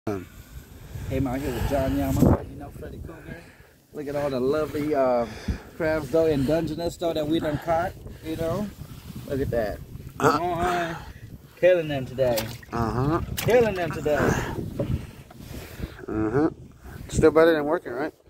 Hey man, I'm here with John Yama, you know Freddy Cougar. Look at all the lovely crabs though in Dungeness though that we done caught, you know. Look at that. Killing them today. Killing them today. Still better than working, right?